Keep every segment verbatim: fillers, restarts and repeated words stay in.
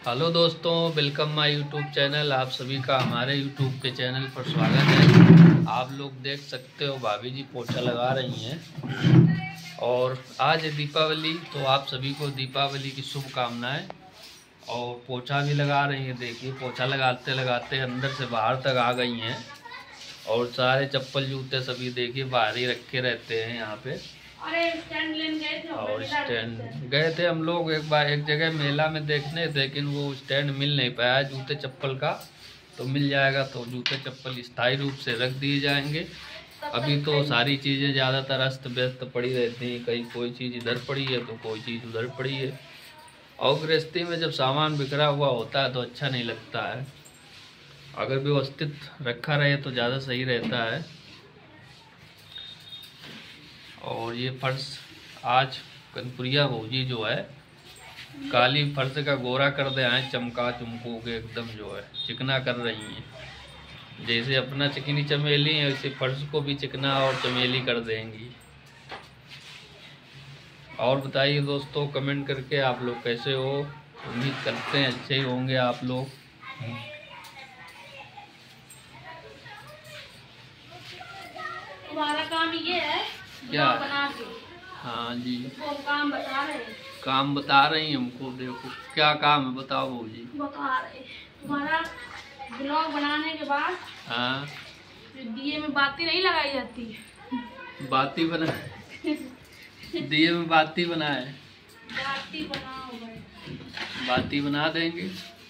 Hello दोस्तों, welcome my YouTube channel. आप सभी का हमारे यूट्यूब के चैनल पर स्वागत है। आप लोग देख सकते हो भाभी जी पोछा लगा रही हैं और आज है दीपावली, तो आप सभी को दीपावली की शुभकामनाएं। और पोछा भी लगा रही हैं। देखिए पोछा लगाते लगाते अंदर से बाहर तक आ गई हैं और सारे चप्पल जूते सभी देखिए बाहर ही रखे रहते हैं यहाँ पे। अरे स्टैंड लेने गए थे और स्टैंड गए थे हम लोग एक बार एक जगह मेला में देखने, लेकिन वो स्टैंड मिल नहीं पाया जूते चप्पल का। तो मिल जाएगा तो जूते चप्पल स्थायी रूप से रख दिए जाएंगे। अभी तो सारी चीज़ें ज़्यादातर अस्त व्यस्त पड़ी रहती हैं, कहीं कोई चीज़ इधर पड़ी है तो कोई चीज़ उधर पड़ी है। और गृहस्थी में जब सामान बिखरा हुआ होता है तो अच्छा नहीं लगता है। अगर व्यवस्थित रखा रहे तो ज़्यादा सही रहता है। और ये फर्श आज कनपुरिया भौजी जो है काली फर्श का गोरा कर दे आए, चमका चुमको के एकदम जो है चिकना कर रही हैं। जैसे अपना चिकनी चमेली है वैसे फर्श को भी चिकना और चमेली कर देंगी। और बताइए दोस्तों कमेंट करके आप लोग कैसे हो। उम्मीद करते हैं अच्छे ही होंगे आप लोग। तुम्हारा काम ये है क्या? बना के। हाँ जी, वो काम बता रहे हैं। काम बता रही हैं हमको। देखो क्या काम है बताओ भौजी। बता रहे तुम्हारा ब्लॉग बनाने के बाद हाँ, दिए में बाती नहीं लगाई जाती। बाती बना दिए में बाती बनाए, बाती बनाओ भाई। बाती बना देंगे।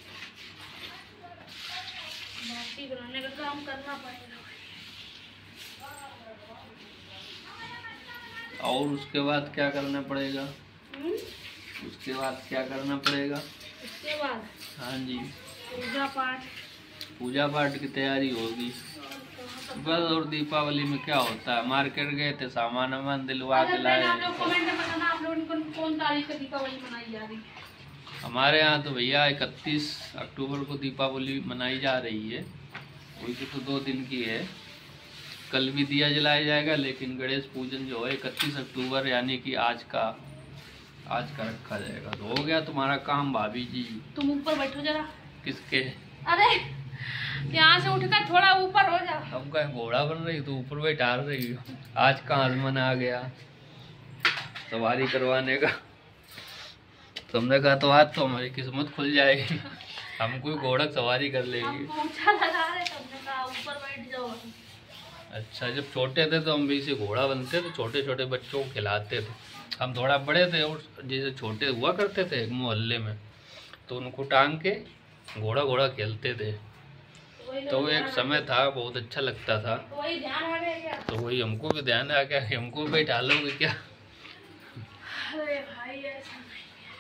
बाती बनाने का काम करना पड़ेगा। और उसके बाद क्या करना पड़ेगा? हुँ? उसके बाद क्या करना पड़ेगा? उसके बाद हाँ जी, पूजा पाठ पूजा पाठ की तैयारी होगी बस। और दीपावली में क्या होता है, मार्केट गए थे सामान वामान दिलवा के लाए। आप लोग कमेंट में बताना आप लोगों को कौन तारीख को दीपावली मनाई जा रही है। हमारे यहाँ तो भैया इकतीस अक्टूबर को दीपावली मनाई जा रही है। वैसे तो दो दिन की है, कल भी दिया जलाया जाएगा, लेकिन गणेश पूजन जो है इकतीस अक्टूबर यानी कि आज का आज का रखा जाएगा। तो हो गया तुम्हारा काम भाभी जी। तुम ऊपर बैठो जरा। किसके? अरे यहाँ से उठकर थोड़ा ऊपर हो जा। हम कहीं घोड़ा बन रही तो ऊपर बैठा रही हो। आज का आजमन आ गया सवारी करवाने का। तुमने कहा तो आज तो हमारी किस्मत खुल जाएगी, हम कोई घोड़ा सवारी कर लेंगे। ऊंचा लगा रहे तुमने कहा ऊपर बैठ जाओ। अच्छा, जब छोटे थे तो हम भी इसे घोड़ा बनते थे, छोटे छोटे बच्चों को खिलाते थे। हम थोड़ा बड़े थे और जैसे छोटे हुआ करते थे एक मोहल्ले में, तो उनको टांग के घोड़ा घोड़ा खेलते थे। तो एक समय था बहुत अच्छा लगता था। वही ध्यान आ गया क्या? तो वही हमको भी ध्यान आ गया कि हमको बैठा लोगे क्या? अरे भाई ऐसा नहीं।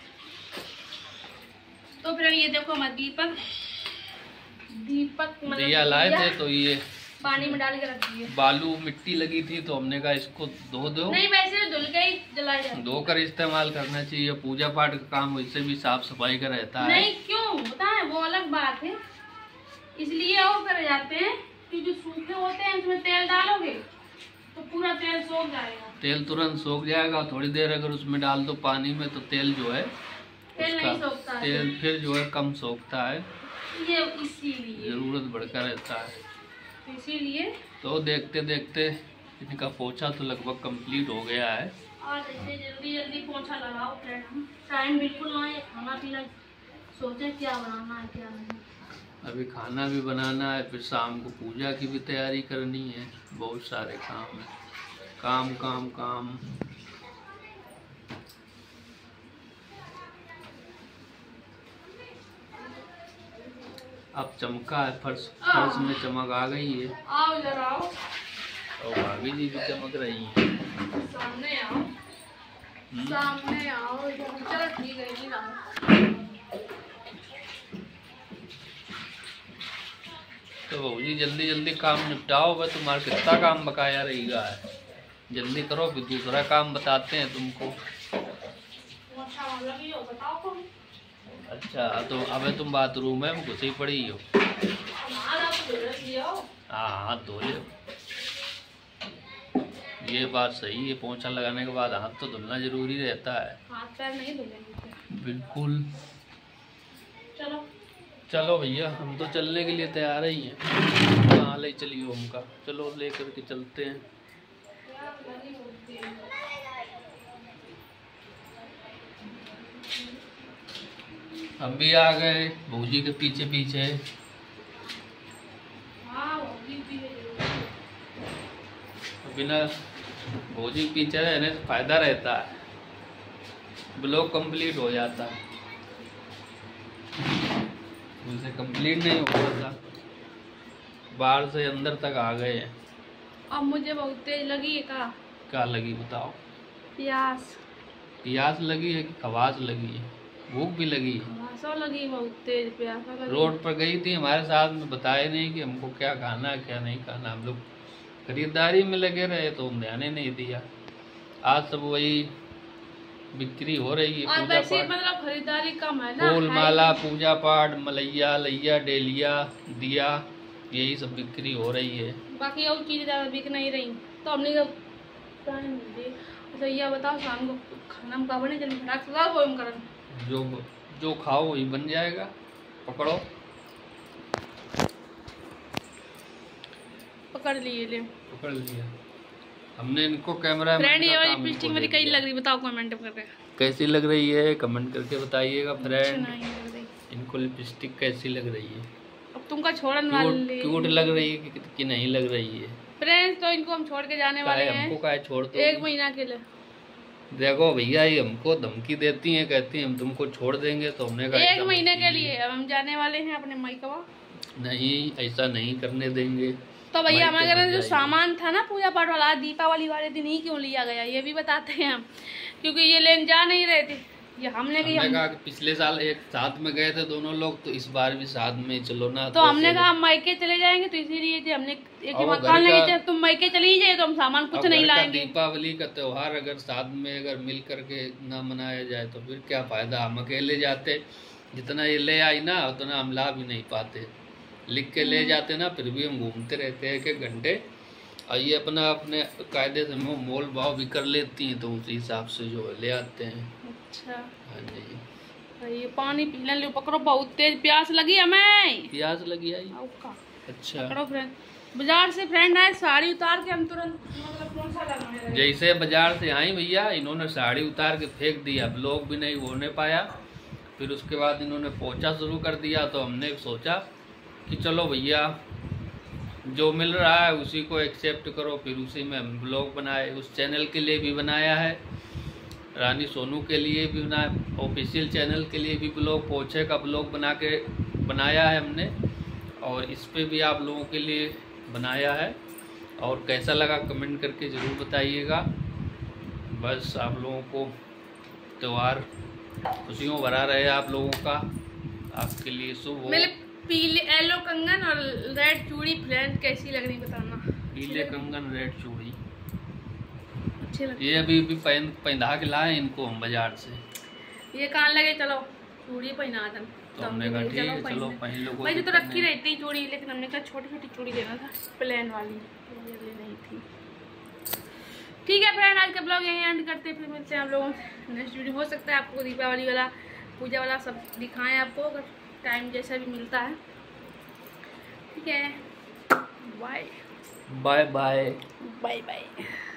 तो फिर ये देखो हमारा दीपक दीपक दिया लाए थे तो ये पानी में डाल के रख दिए। बालू मिट्टी लगी थी तो हमने कहा इसको धो दो। नहीं वैसे धुल के ही जलाया जाता है। धो कर इस्तेमाल करना चाहिए। पूजा पाठ का काम वैसे भी साफ सफाई का रहता है। नहीं क्यों बताएं, वो अलग बात है, इसलिए और करे जाते हैं कि जो सूखे होते हैं उसमें तेल डालोगे तो पूरा तेल सोख जाएगा। तेल तुरंत सोख जाएगा। थोड़ी देर अगर उसमें डाल दो पानी में तो तेल जो है तेल नहीं सोखता है। तेल फिर जो है कम सोखता है, ये इसीलिए जरूरत बढ़कर रहता है। इसीलिए तो देखते देखते इनका पोछा तो लगभग कंप्लीट हो गया है। और ऐसे जल्दी जल्दी पोछा लगाओ फ्रेंड। हम टाइम बिल्कुल ना है, खाना पीना सोचे क्या बनाना है क्या नहीं। अभी खाना भी बनाना है, फिर शाम को पूजा की भी तैयारी करनी है। बहुत सारे काम है, काम काम काम। अब चमका है फर्श, फर्श में चमक आ गई है। आओ जरा आओ, और भाभी जी भी चमक रही हैं। सामने आओ सामने आओ। चलो ठीक है नहीं आओ। तो भाजी जल्दी जल्दी काम निपटाओ। भाई तुम्हारा कितना काम बकाया रहेगा है, जल्दी करो फिर दूसरा काम बताते हैं तुमको। अच्छा वाला भी हो बताओ तुम। अच्छा तो अबे तुम बाथरूम में घुसी पड़ी हो। हाँ हाथ धो ले। ये बात सही है, पोंछा लगाने के बाद हाथ तो धुलना जरूरी रहता है। हाथ पैर नहीं धुलेंगे। बिल्कुल। चलो चलो भैया, हम तो चलने के लिए तैयार ही हैं। कहाँ ले चलिए उनका, चलो लेकर के चलते हैं। हम भी आ गए भौजी के पीछे पीछे। बिना भौजी के पीछे रहने से फायदा रहता है, ब्लॉग कंप्लीट हो जाता है। उनसे कंप्लीट नहीं हो पाता, बाहर से अंदर तक आ गए हैं। अब मुझे बहुत तेज लगी है। का क्या लगी बताओ? प्यास। प्यास लगी है कि खवास लगी है? भूख भी लगी है? खवासा लगी, बहुत तेज प्यास लगी। रोड पर गई थी हमारे साथ में, बताए नहीं कि हमको क्या खाना है क्या नहीं खाना। हम लोग खरीदारी में लगे रहे तो ध्यान ही नहीं दिया। आज सब वही बिक्री हो रही है। और पूजा वैसे पाठ, मतलब खरीदारी कम है ना। फूल माला, पूजा पाठ, मलैया लैया, डेलिया, दिया, यही सब बिक्री हो रही है। बाकी और चीजें ज्यादा बिक नहीं रही, तो हमने तो ये बताओ शाम को खाना में का बने, जल्दी फटाक से लाओ, वो हम करन। जो जो खाओ वही बन जाएगा। पकड़ो, पकड़ लिए ले पकड़ लिया हमने इनको। कैमरा फ्रेंड ये वाली पिस्टिक मेरी कैसी लग रही बताओ कमेंट करके। कैसी लग रही है कमेंट करके बताइएगा फ्रेंड। नहीं लग रही। इनको लिपस्टिक कैसी लग रही है? अब तुमका छोड़न वाले क्यूट लग रही है कि, कि नहीं लग रही है? फ्रेंड्स तो इनको हम छोड़ के जाने वाले हैं। हमको काहे छोड़ दो? एक महीना के लिए। देखो भैया, ये हमको धमकी देती हैं, कहती हैं हम तुमको छोड़ देंगे, तो हमने कहा एक महीने के लिए अब हम जाने वाले हैं अपने मायका। नहीं, ऐसा नहीं करने देंगे। तो भैया हमारे घर में जो सामान था ना पूजा पाठ वाला, दीपावली वाले दिन ही क्यों लिया गया ये भी बताते हैं हम, क्योंकि ये लेने जा नहीं रहे थे। ये हमने हमने हम... कहा कि पिछले साल एक साथ में गए थे दोनों लोग, तो इस बार भी साथ में चलो ना। तो, तो हमने कहा हम मायके चले जाएंगे, तो इसीलिए थे हमने एक ही मकान ले थे, तुम मायके चली ही जाए तो हम सामान कुछ नहीं लाएंगे। दीपावली का त्योहार अगर साथ में अगर मिल करके ना मनाया जाए तो फिर क्या फायदा? हम अकेले जाते, जितना ये ले आई ना उतना हम ला भी नहीं पाते। लिख के ले जाते ना, फिर भी हम घूमते रहते हैं एक एक घंटे, और ये अपना अपने कायदे से मोल भाव भी कर लेती हैं, तो उसी हिसाब से जो है ले आते हैं। अच्छा, हाँ जी। ये पानी पी ले, पकड़ो, बहुत तेज प्यास लगी हमें। प्यास लगी आई? अच्छा, पकड़ो फ्रेंड। बाजार से फ्रेंड आए, साड़ी उतार के हम तुरंत मतलब कौन सा लगाने लगे। जैसे बाजार से आई भैया, इन्होंने साड़ी उतार के फेंक दिया, ब्लॉग भी नहीं होने पाया। फिर उसके बाद इन्होंने पोछा शुरू कर दिया, तो हमने सोचा कि चलो भैया जो मिल रहा है उसी को एक्सेप्ट करो, फिर उसी में हम ब्लॉग बनाए। उस चैनल के लिए भी बनाया है, रानी सोनू के लिए भी बनाया, ऑफिशियल चैनल के लिए भी ब्लॉग, पोछे का ब्लॉग बना के बनाया है हमने, और इस पे भी आप लोगों के लिए बनाया है। और कैसा लगा कमेंट करके ज़रूर बताइएगा। बस आप लोगों को त्यौहार खुशियों भरा रहे आप लोगों का, आपके लिए शुभ हो। पीले येलो कंगन और रेड चूड़ी फ्रेंड कैसी लग रही बताना। पीले कंगन रेड चूड़ी अच्छे लगते। ये अभी भी पहन पहना के लाए इनको हम बाजार से। ये कान लगे, चलो चूड़ी पहना दम। तो हमने कहा ठीक है चलो पहन लो। वैसे तो रखी रहती है चूड़ी, लेकिन हमने कहा छोटी छोटी चूड़ी लेना था, प्लेन वाली ये नहीं थी। ठीक है फ्रेंड, आज का ब्लॉग यहीं एंड करते हैं, फिर मिलते हैं आप लोगों नेक्स्ट वीडियो। हो सकता है आपको दीपावली वाला पूजा वाला सब दिखाएं आपको, अगर टाइम जैसा भी मिलता है। ठीक है, bye bye bye bye bye.